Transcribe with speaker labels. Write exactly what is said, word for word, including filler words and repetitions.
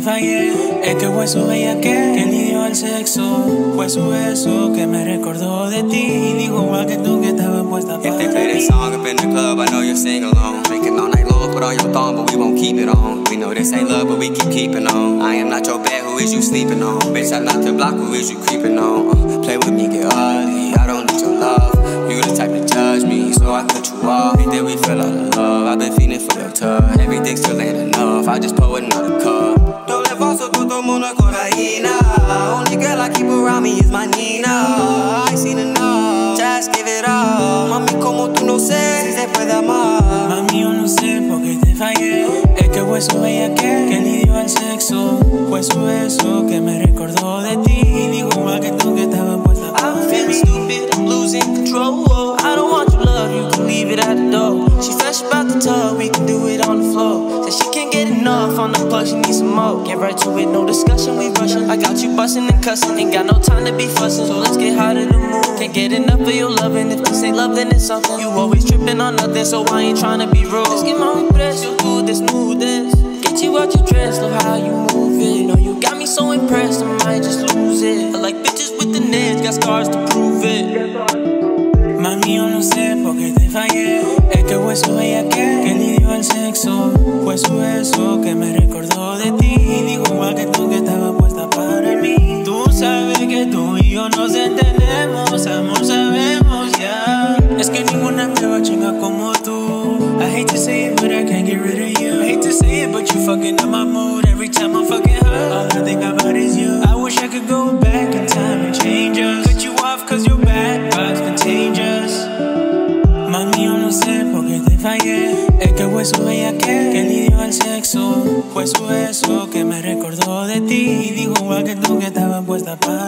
Speaker 1: fallé. Es que fue su bella que, que le dio al sexo. Fue su beso que me recordó de ti. Dijo igual que tú que estaba puesta para
Speaker 2: If they play this song up in the club, I know you'll sing along. Drinking all night long, put on your thong, but we won't keep it on. We know this ain't love, but we keep keeping on. I am not your bed, who is you sleeping on? Bitch, I'm not the block, who is you creeping on? Uh, play with me, get ugly, I don't need your love. You the type to judge me, so I cut you off. Think that we fell out of love, I've been feeling for your touch. Everything still ain't enough, I just pour another cup. Doble paso, todo mundo cocaína. Only girl I keep around me is my Nina. I ain't seen enough, just give it up. Mami, como tú no sé si se puede amar.
Speaker 1: Mami, yo no sé por qué te fallé. Es que fue su bella que, que le dio al sexo. Fue su beso que me recordó de ti. Dijo igual que tú que estaba puesta para
Speaker 2: I'm feeling stupid, I'm losing control. I don't want your love, you can leave it at the door. She fresh about the tub, we can do it on the floor. Said she can't get enough on the plug, she needs some more. Get right to it, no discussion, we rushing. I got you busting and cussing, ain't got no time to be fussing. So let's get hot in the mood. Can't get enough of your loving. If this ain't love, then it's something. You always tripping on nothing, so I ain't trying to be rude. Let's get my press, you do this, move this. Get you out your dress, love how you move it. Know you got me so impressed, I might just lose it. I like bitches with the neds, got scars to prove it.
Speaker 1: Mami, yo no sé por qué te fallé. Es que fue su bella que, que le dio al sexo. Fue su beso que me recordó de ti. Dijo igual que tú que estaba puesta para mí. Tú sabes que tú y yo nos entendemos, amor, sabemos ya. Es que ninguna me va a chingar como tú. I hate to say it, but I can't get rid of you. I hate to say it, but you fucking up my mood. Every time I'm fucking hurt, all I think about is you. I wish I could go back in time and change us. Cut you off cause your bad vibes contagious. Mami, yo no sé por qué te fallé. Es que fue su bella que, que le dio al sexo. Fue su beso que me recordó de ti. Dijo igual que tú que estaba puesta para